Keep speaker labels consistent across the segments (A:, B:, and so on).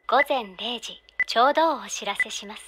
A: 午前0時ちょうどをお知らせします。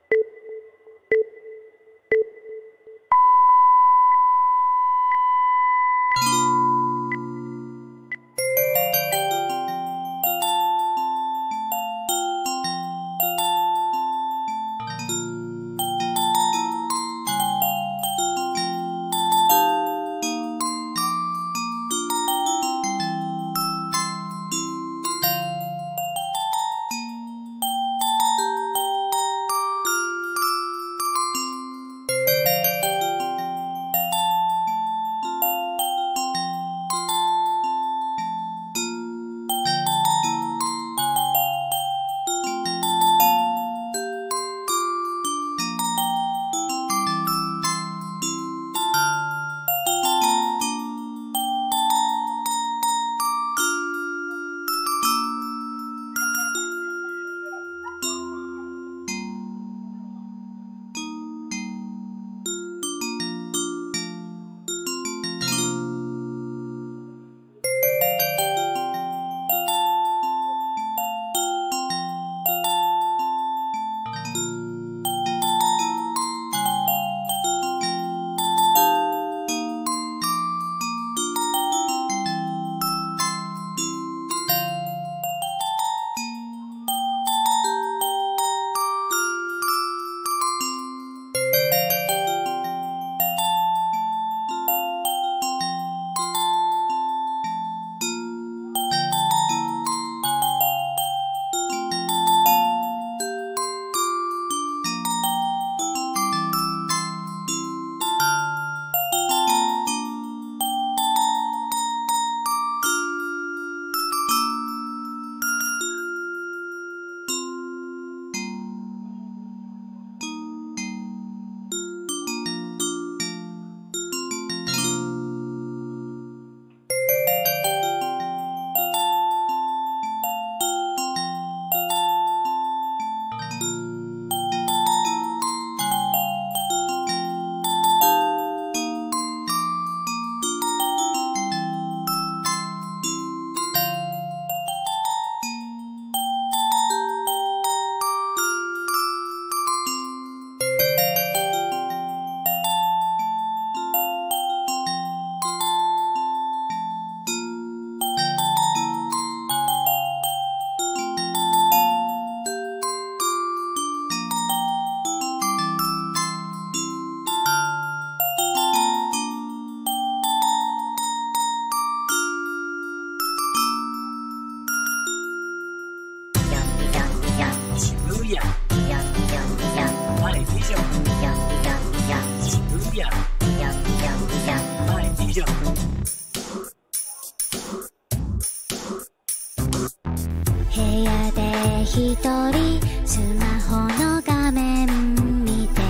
B: 部屋で一人スマホの画面見て、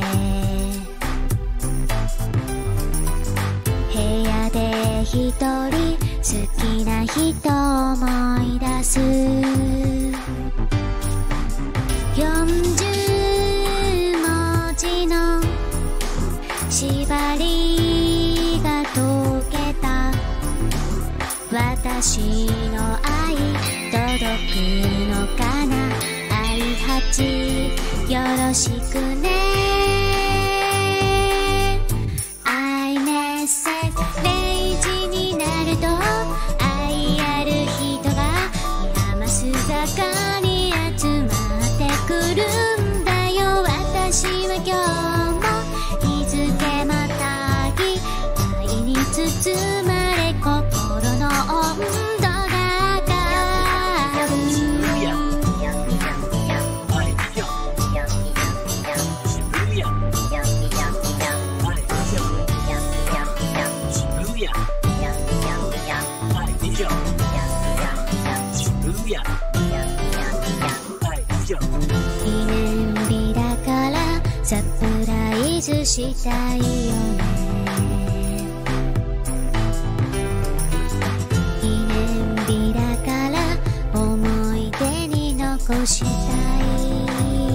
B: 部屋で一人好きな人思い出す。40文字の縛りが解けた。私の愛届くのかな。愛8よろしくね。愛メッセージ0時になると愛ある人が山須坂に集まってくるんだよ。私は今日も日付またぎ愛に包まれ心の温度が上がる。記念日だからサプライズしたいよね。記念日だから思い出に残したい。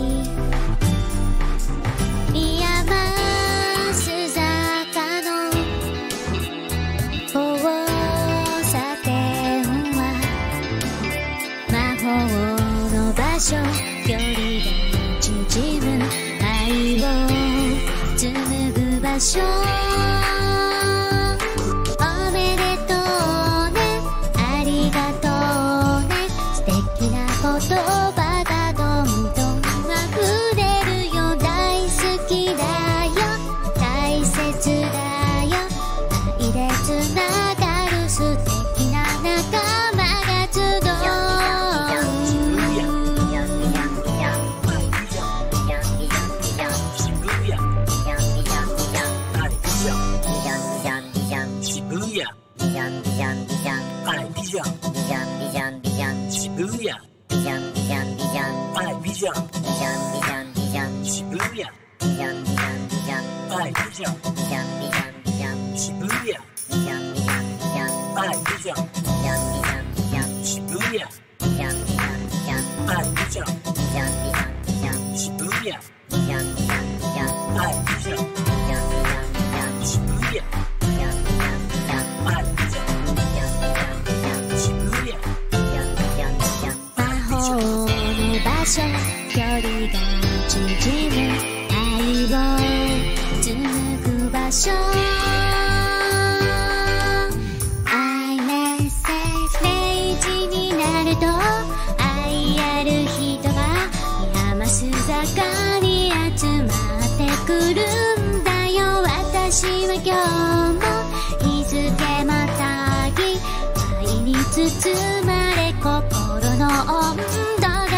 B: 山須坂の交差点は魔法の所、距離が縮む愛を紡ぐ場所。おめでとうね、ありがとうね、素敵な言葉がどんどん溢れるよ。大好きだよ、大切だよ、愛でつながる素敵な仲間が集う。距離が縮む愛を紡ぐ場所。0時になると愛ある人が山須坂に集まってくるんだよ。私は今日も日付またぎ、愛に包まれ心の温度が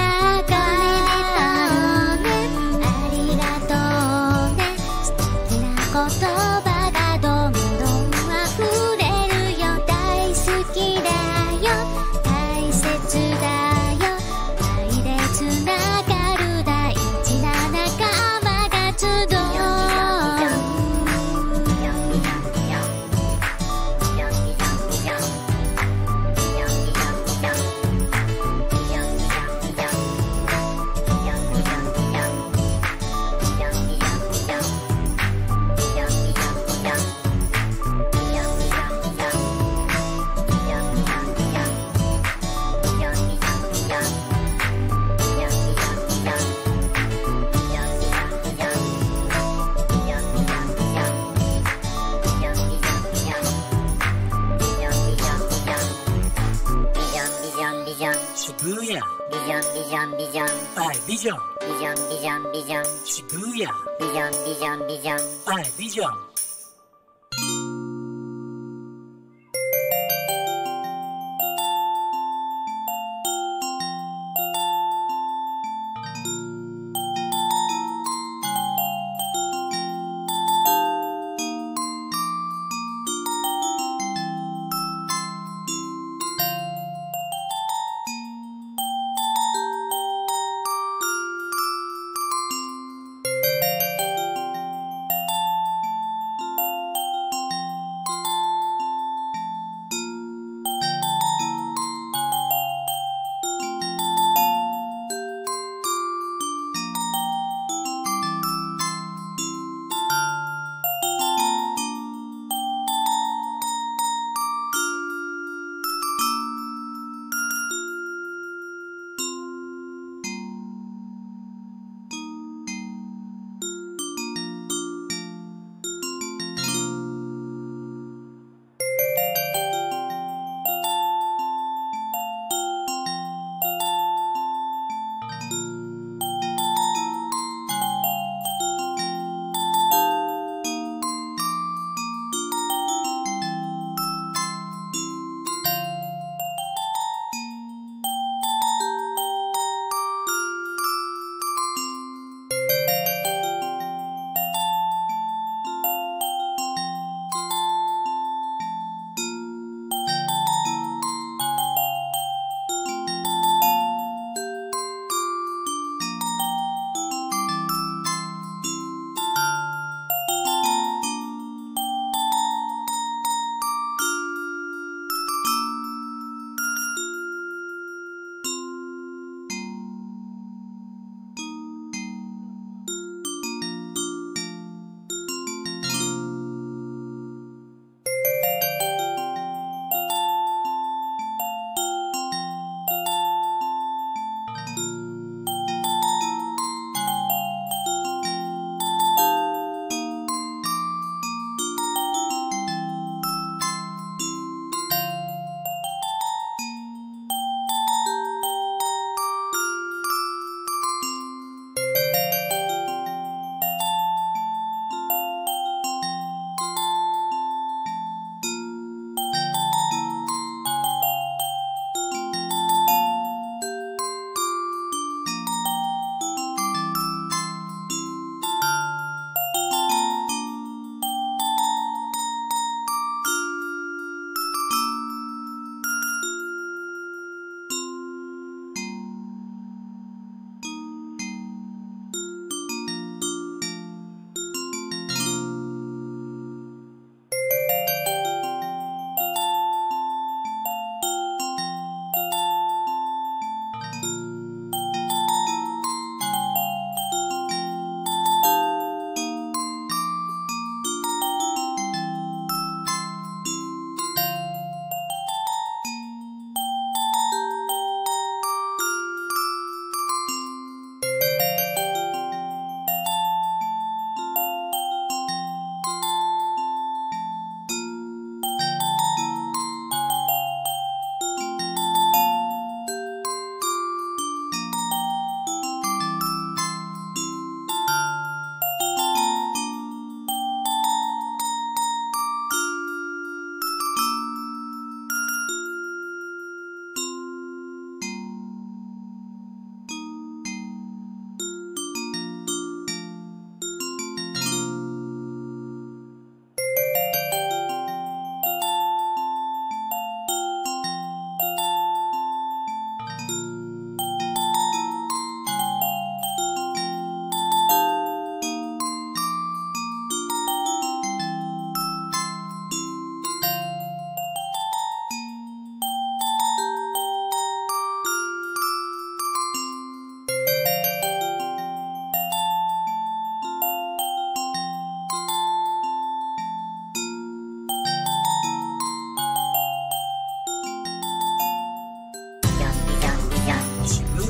B: 言葉がどんどん溢れるよ。大好きだよ、大切だよ、愛でつながる大事な仲間が集う。
C: 渋谷ビジョンビジョンビジョンはいビジョンビジョンビジョンビジョン渋谷ビジョンビジョンビジョンはいビジョン。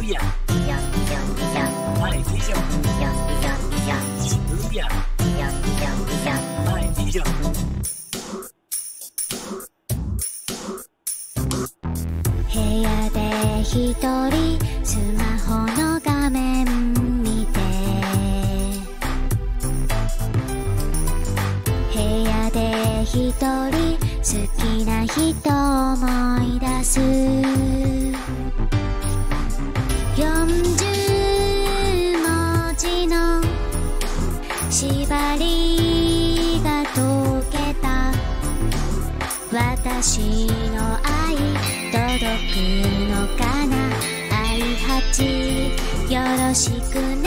C: Shibuya Beyond Beyond Beyond My Vision Beyond Beyond Beyond Shibuya Beyond Beyond Beyond My Vision
B: 部屋で一人スマホの画面見て部屋で一人好きな人思い出す40文字の縛りが解けた私の愛届くのかな愛8よろしくね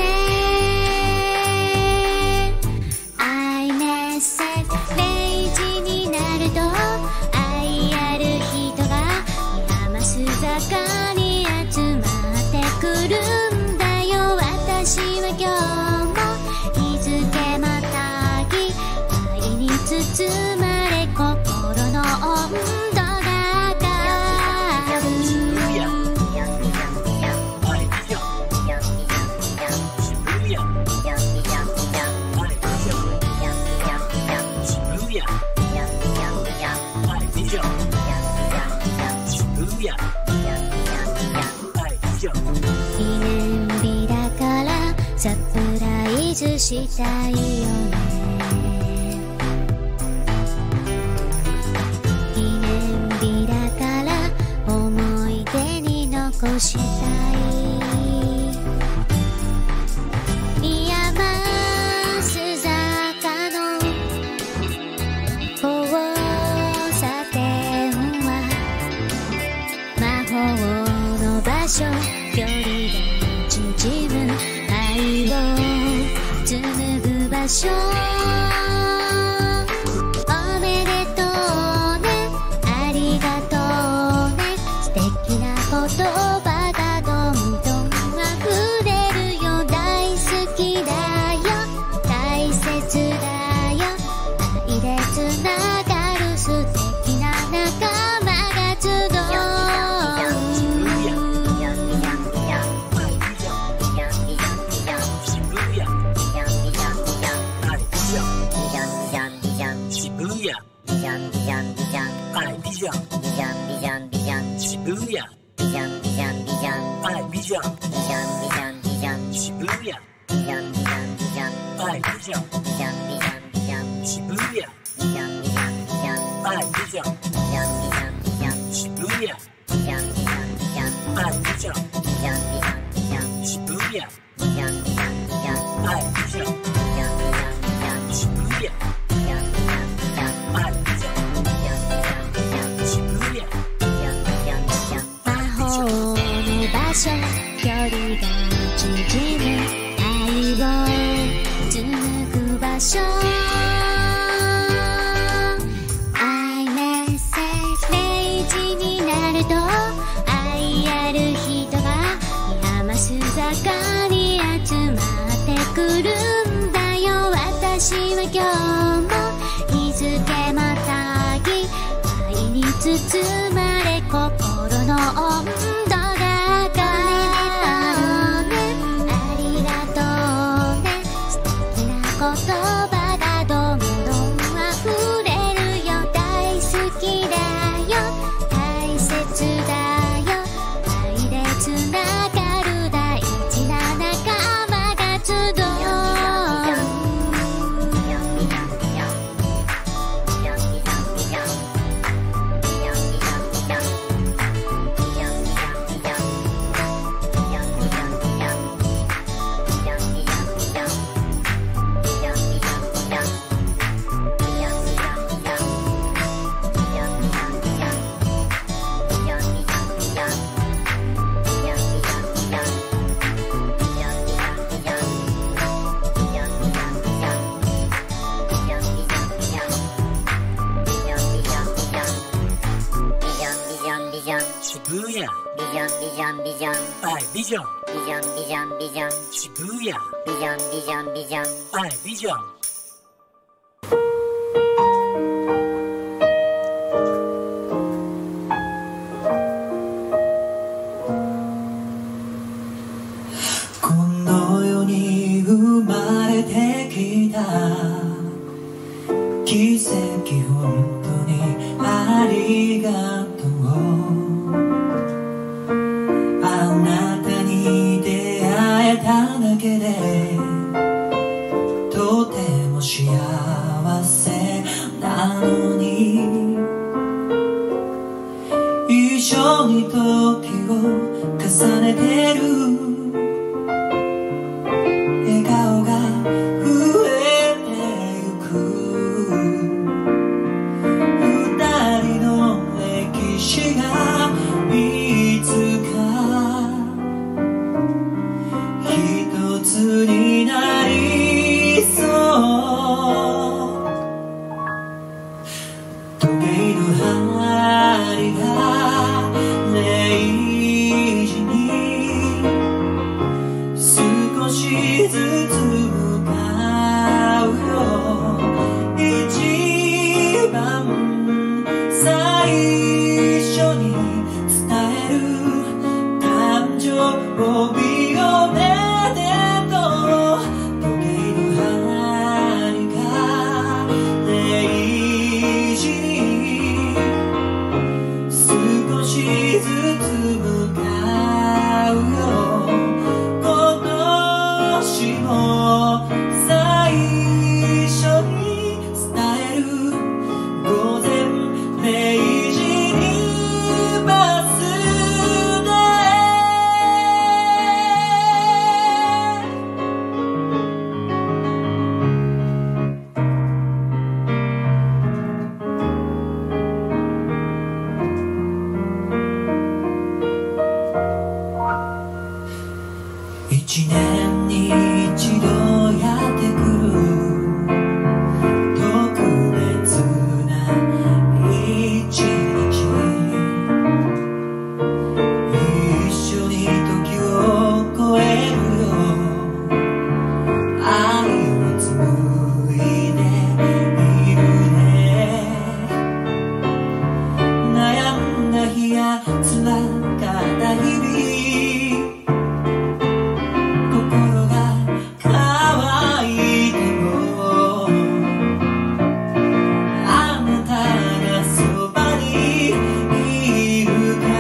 B: iMessage 0時になると愛ある人が山須坂に集まってくるんだよ私は今日も日付またぎ愛に包まれ心の温度記念日だからサプライズしたいよね記念日だから思い出に残したい山須坂の交差点は魔法の場所距離が縮む愛を紡ぐ場所おめでとうねありがとうね素敵な言葉がどんどん溢れるよ大好きだよ大切だよ愛でつながる素敵な仲間が集う
C: Beyond Beyond Beyond My Vision Beyond Beyond Beyond Shibuya Beyond Beyond Beyond My Vision Beyond Beyond Beyond Shibuya Beyond Beyond Beyond My Vision Beyond Beyond Beyond Shibuya Beyond Beyond Beyond My Vision Beyond Beyond Beyond Shibuya Beyond Beyond Beyond My Vision Beyond Beyond Beyond Shibuya Beyond Beyond Beyond My Vision Beyond Beyond Beyond Shibuya
B: 距離が縮む愛を紡ぐ場所iMessage 0時になると愛ある人が山須坂に集まってくるんだよ私は今日も日付またぎ愛に包まれ心の温度言葉がどんどん溢れるよ大好きだよ大切だよ愛でつながる大事な仲間が集う
C: Shibuya Beyond Beyond Beyond My Vision Beyond Beyond Beyond Shibuya Beyond Beyond Beyond My Vision
D: りがとう。あなたに出会えただけでとても幸せなのに、一緒に時を重ねてる笑顔が増えてゆく。二人の歴史がいつか一つになりそう。時計の針が0時に少しずつ向かうよ。一番最初に伝える誕生日おめでとう。時計の針が0時に少しずつ向かうよ。今年も最初に伝える午前0時にバスで。一年に一度やってくる特別な一日、一緒に時を超えるよ。愛を紡いでいるね。悩んだ日や辛かった日々、心が乾いてもあなたがそばにいるから、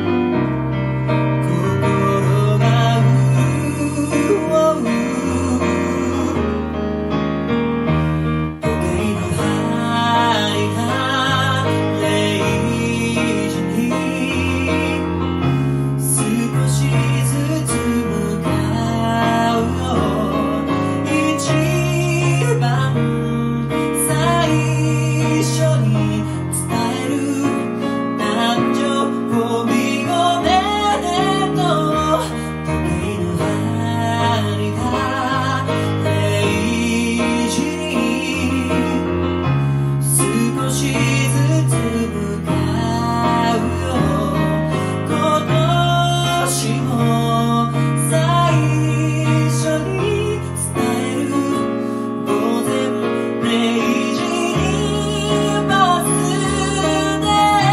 D: 心が潤う。時計の針が0時に少しずつ向かうよ。一番最初に伝える誕生日おめでとう。時計の針が0時に少しずつ向かうよ。今年も最初に伝える午前0時にバスで。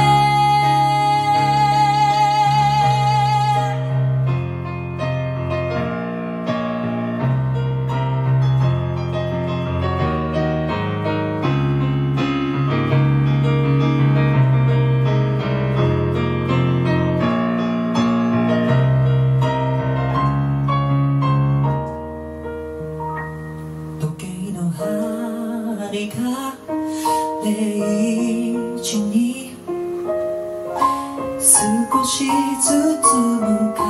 D: 時計の針が0時に少しずつ向か